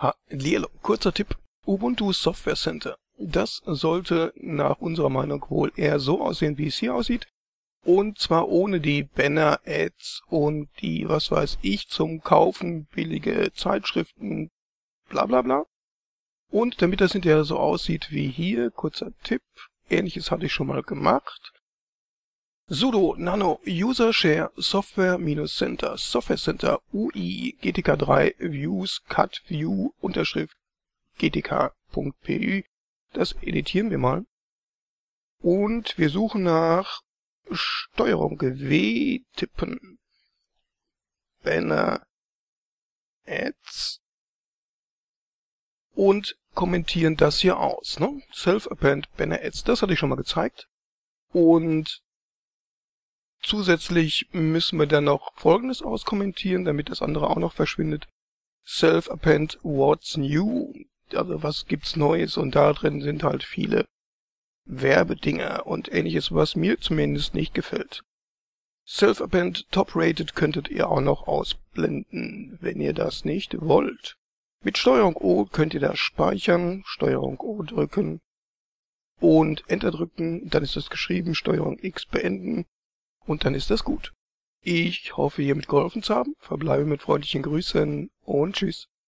Hallihallo, kurzer Tipp. Ubuntu Software Center. Das sollte nach unserer Meinung wohl eher so aussehen, wie es hier aussieht. Und zwar ohne die Banner-Ads und die, was weiß ich, zum Kaufen billige Zeitschriften, bla bla bla. Und damit das hinterher so aussieht wie hier, kurzer Tipp, ähnliches hatte ich schon mal gemacht. Sudo nano user share software-center software center ui gtk3 views cut view unterschrift gtk.py. Das editieren wir mal. Und wir suchen nach Steuerung W tippen. Banner Ads. Und kommentieren das hier aus. Ne? Self-Append Banner Ads. Das hatte ich schon mal gezeigt. Und zusätzlich müssen wir dann noch Folgendes auskommentieren, damit das andere auch noch verschwindet. Self-Append What's New. Also was gibt's Neues? Und da drin sind halt viele Werbedinger und ähnliches, was mir zumindest nicht gefällt. Self-Append Top-Rated könntet ihr auch noch ausblenden, wenn ihr das nicht wollt. Mit Steuerung O könnt ihr das speichern, Steuerung O drücken und Enter drücken, dann ist das geschrieben, Steuerung X beenden und dann ist das gut. Ich hoffe, hiermit geholfen zu haben, verbleibe mit freundlichen Grüßen und tschüss.